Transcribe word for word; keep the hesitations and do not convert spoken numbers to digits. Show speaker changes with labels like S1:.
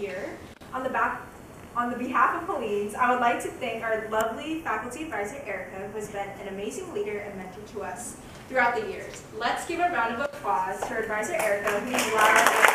S1: here. On the back, on the behalf of Helene's, I would like to thank our lovely faculty advisor, Erica, who has been an amazing leader and mentor to us throughout the years. Let's give a round of applause to our advisor, Erica, who loves